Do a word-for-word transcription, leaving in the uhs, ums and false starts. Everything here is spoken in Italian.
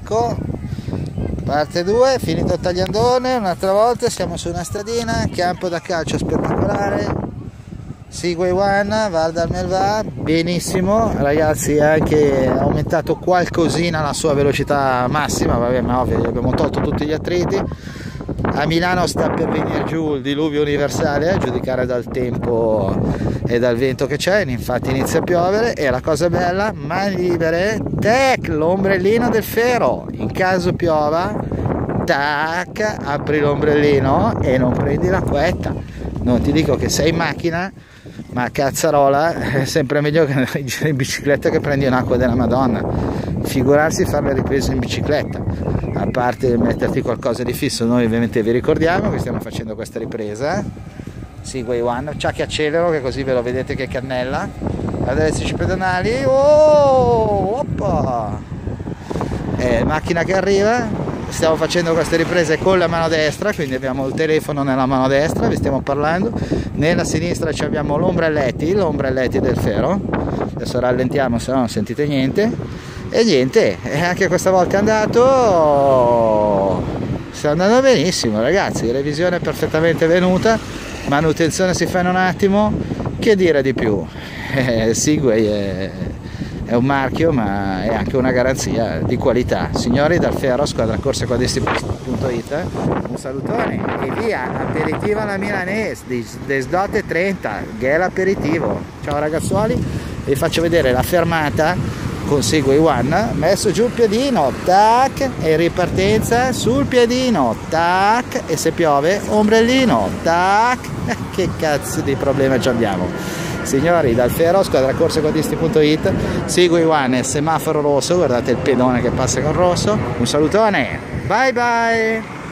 Ecco, parte due, finito il tagliandone, un'altra volta siamo su una stradina, campo da calcio spettacolare, Segway One, Val d'Almelva, benissimo ragazzi, ha anche aumentato qualcosina la sua velocità massima, vabbè, ma ovvio, abbiamo tolto tutti gli attriti. A Milano sta per venire giù il diluvio universale, a giudicare dal tempo e dal vento che c'è, infatti inizia a piovere e la cosa bella, mani libere, tac, l'ombrellino del Fero, in caso piova, tac, apri l'ombrellino e non prendi l'acquetta. Non ti dico che sei in macchina, ma cazzarola, è sempre meglio che in bicicletta che prendi un'acqua della Madonna, figurarsi fare le riprese in bicicletta. A parte metterti qualcosa di fisso, noi ovviamente vi ricordiamo che stiamo facendo questa ripresa, Segway One, ciao che accelero che così ve lo vedete che cannella, a destra pedonali, oh, oppa, eh, macchina che arriva, stiamo facendo queste riprese con la mano destra, quindi abbiamo il telefono nella mano destra, vi stiamo parlando, nella sinistra abbiamo l'ombrelletti, l'ombrelletti del Fero, adesso rallentiamo se no non sentite niente. E niente, anche questa volta è andato, sta andando benissimo ragazzi, revisione perfettamente venuta, manutenzione si fa in un attimo, che dire di più, eh, Segway è, è un marchio ma è anche una garanzia di qualità. Signori, dal Fero, squadra corse quadristi punto it, un salutone e via, aperitivo alla milanese, desdotte trenta, che è l'aperitivo. Ciao ragazzuoli, vi faccio vedere la fermata con Segway One, messo giù il piedino, tac, e ripartenza sul piedino, tac, e se piove ombrellino, tac, che cazzo di problema ci abbiamo. Signori, dal Fero, squadra corse quadristi punto it, Segway One, semaforo rosso, guardate il pedone che passa con rosso, un salutone, bye bye!